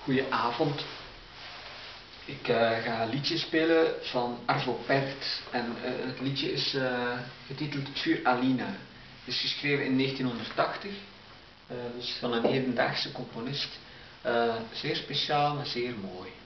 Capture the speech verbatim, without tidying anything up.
Goedenavond. Ik uh, ga een liedje spelen van Arvo Pärt en uh, het liedje is uh, getiteld Für Alina. Het is geschreven in negentienhonderdtachtig, uh, dus van een hedendaagse componist. Uh, zeer speciaal, maar zeer mooi.